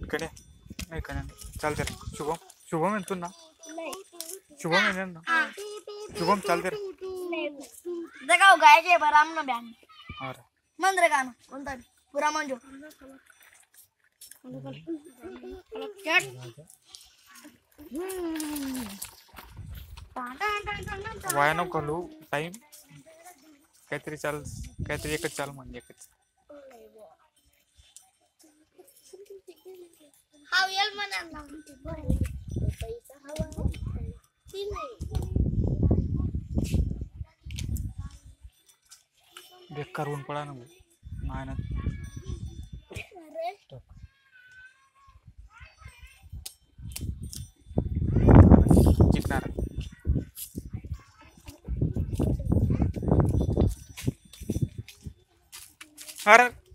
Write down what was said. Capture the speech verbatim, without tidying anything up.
ఇక్కడే ఇక్కడే చల్తారు శుభం శుభం ఎంతున్నా శుభం ఏంటన్నా శుభం చల్తారు देखो गाय के बराम ना बयान अरे मंदिर का ना उनका पूरा मंजो वायनो कलू टाइम काहीतरी चाल काहीतरी एकच चाल म्हणजे एकच हा येल मना ना पैसा हवा ती नाही बेकार ऊन पडा ना नाही ना चिकनार अरे